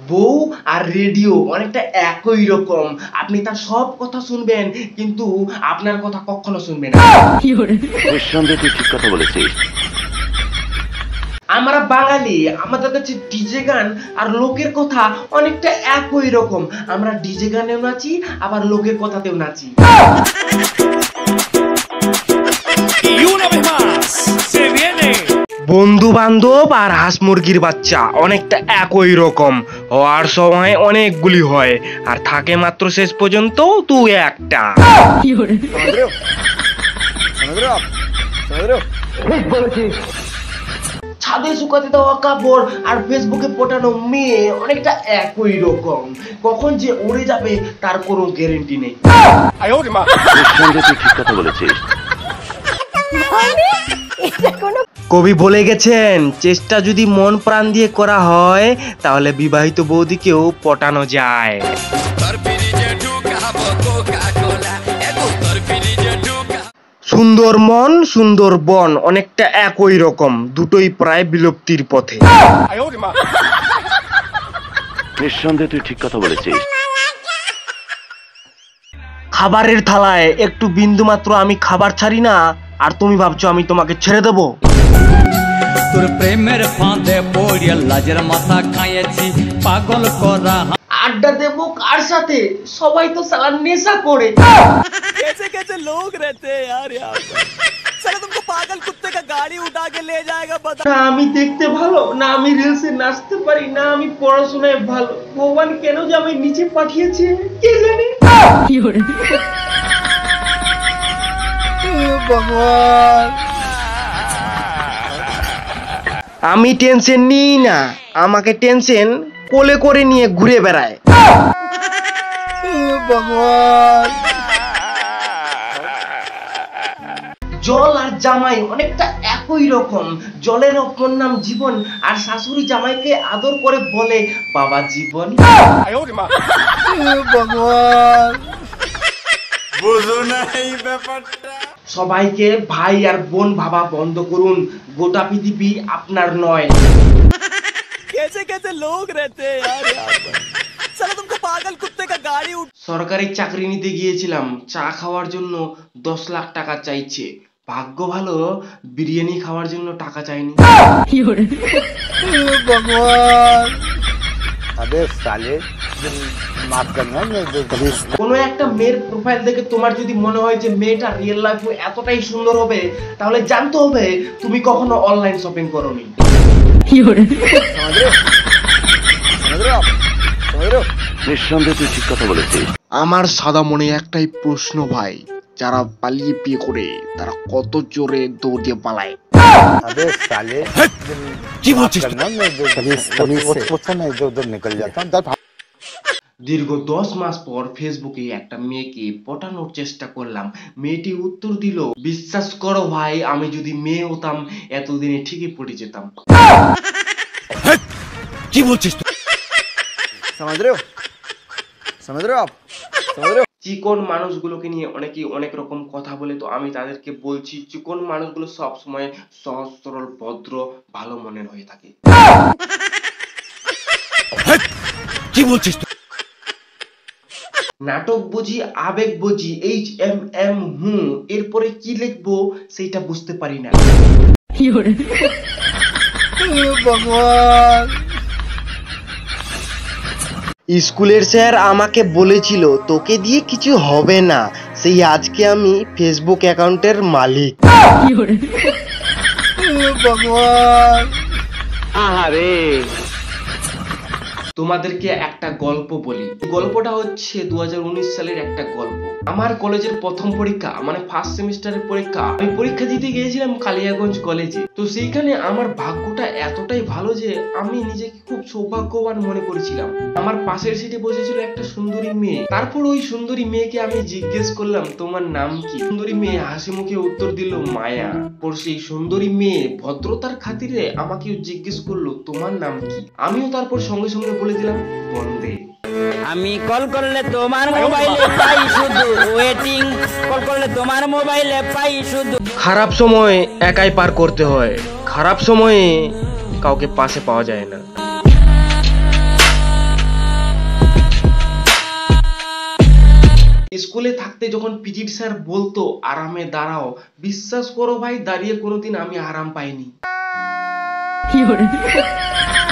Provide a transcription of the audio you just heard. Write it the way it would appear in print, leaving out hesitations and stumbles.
বউ আর রেডিও অনেকটা একই রকম। আপনি তার সব কথা শুনবেন কিন্তু আপনার কথা কখনো শুনবেন না। নিঃসন্দেহে তুই ঠিক কথা বলেছিস। আমরা বাঙালি, আমাদের কাছে ডিজে গান আর লোকের কথা অনেকটা একই রকম। আমরা ডিজে গানেও নাচি আবার লোকের কথাতেও নাচি। বন্ধু বান্ধব আর হাঁস মুরগির বাচ্চা অনেকটা একই রকম। হওয়ার সময় অনেকগুলি হয় আর থাকে মাত্র শেষ পর্যন্ত তুই একটা। ছাদে শুকাতে দেওয়া কাপড় আর ফেসবুকে পটানো মেয়ে অনেকটা একই রকম। কখন যে উড়ে যাবে তার কোনো গ্যারান্টি নেই। নিঃসন্দেহে তুই ঠিক কথা বলেছিস। কবি বলে গেছেন, চেষ্টা যদি মন প্রাণ দিয়ে করা হয় তাহলে বিবাহিত বৌদিকেও পটানো যায়। সুন্দর মন সুন্দর বন অনেকটা একই রকম, দুটোই প্রায় বিলুপ্তির পথে। নিঃসন্দেহে তুই ঠিক কথা বলেছিস। খাবারের থালায় একটু বিন্দু মাত্র আমি খাবার ছাড়ি না আর তুমি ভাবছো আমি তোমাকে ছেড়ে দেবো? তোর প্রেমের ফাঁদে পড়িয়া লাজের মাথা খাইয়েছি পাগল করা। আড্ডা দেবো কার সাথে? সবাই তো সালা নেশা করে। कैसे कैसे लोग रहते हैं यार यहाँ पर। साला तुमको पागल कुत्ते का गाड़ी उठा के ले जाएगा बता। না আমি দেখতে ভালো, না আমি রিলসে নাচতে পারি, না আমি পড়াশোনায় ভালো। ভগবান কেন যে আমি নিচে পাঠিয়েছে কে জানে। भगवान আমি টেনশন নিই না, আমাকে টেনশন কোলে করে নিয়ে ঘুরে বেড়ায়। भगवान জল আর জামাই অনেকটা একই রকম। জলের অপর নাম জীবন আর শাশুড়ি জামাইকে আদর করে বলে বাবা জীবন। भगवान বুঝো না এই ব্যাপারটা। সবাইকে ভাই আর বোন ভাবা বন্ধ করুন, গোটা পৃথিবী আপনার নয়। कैसे कैसे लोग रहते हैं यार यहाँ पर। साला तुमको पागल कुत्ते का गाड़ी उठ। সরকারি চাকরি নিতে গিয়েছিলাম, চা খাওয়ার জন্য 10 লাখ টাকা চাইছে। ভাগ্য ভালো বিরিয়ানি খাওয়ার জন্য টাকা চাইনি। भगवान अबे साले माफ करना मैं कभी কোনো একটা মেয়ের প্রোফাইল দেখে তোমার যদি মনে হয় যে মেয়েটা রিয়েল লাইফে এতটাই সুন্দর হবে, তাহলে জানতে হবে তুমি কখনো অনলাইন শপিং করোনি। নিঃসন্দেহে তুই ঠিক কথা বলেছিস। আমার সাদা মনে একটাই প্রশ্ন ভাই, যারা পালিয়ে বিয়ে করে তারা কত জোরে দৌড় দিয়ে পালায়? अबे साले কি বলছিস? करना मैं कभी उससे मैं इधर उधर निकल जाता हूँ। দীর্ঘ 10 মাস পর ফেসবুকে একটা মেয়েকে পটানোর চেষ্টা করলাম। মেয়েটি উত্তর দিল, বিশ্বাস করো ভাই আমি যদি মেয়ে হতাম এতদিনে ঠিকই পড়ে যেতাম। কি বলছিস? समझ रहे हो आप समझ रहे हो। চিকন মানুষগুলোকে নিয়ে অনেকেই অনেক রকম কথা বলে, তো আমি তাদেরকে বলছি চিকন মানুষগুলো সব সময় সহজ সরল ভদ্র ভালো মনের হয়ে থাকে। কি বলছিস? নাটক বুঝি আবেগ বুঝি HMM এরপরে কি লিখবো সেইটা বুঝতে পারি না। भगवान স্কুলের স্যার আমাকে বলেছিল তোকে দিয়ে কিছু হবে না, সেই আজকে আমি ফেসবুক অ্যাকাউন্টের মালিক। भगवान আরে তোমাদেরকে একটা গল্প বলি। গল্পটা হচ্ছে 2019 সালের একটা গল্প। আমার কলেজের প্রথম পরীক্ষা মানে ফার্স্ট সেমিস্টারের পরীক্ষা, আমি পরীক্ষা দিতে গিয়েছিলাম কালিয়াগঞ্জ কলেজে। তো সেইখানে আমার ভাগ্যটা এতটাই ভালো যে আমি নিজেকে খুব সৌভাগ্যবান মনে করেছিলাম। আমার পাশের সিটে বসেছিল একটা সুন্দরী মেয়ে। তারপর ওই সুন্দরী মেয়েকে আমি জিজ্ঞেস করলাম তোমার নাম কি? সুন্দরী মেয়ে হাসি মুখে উত্তর দিল মায়া। পর সেই সুন্দরী মেয়ে ভদ্রতার খাতিরে আমাকেও জিজ্ঞেস করলো তোমার নাম কি? আমিও তারপর সঙ্গে সঙ্গে বলে দিলাম বন্দে। আমি কল করলে তোমার মোবাইলে পাই শুধু ওয়েটিং, কল করলে তোমার মোবাইলে পাই শুধু। খারাপ সময় একাই পার করতে হয়, খারাপ সময়ে কাউকে পাশে পাওয়া যায় না। স্কুলে থাকতে যখন পিটি স্যার বলতো আরামে দাঁড়াও, বিশ্বাস করো ভাই দাঁড়িয়ে কোনোদিন আমি আরাম পাইনি।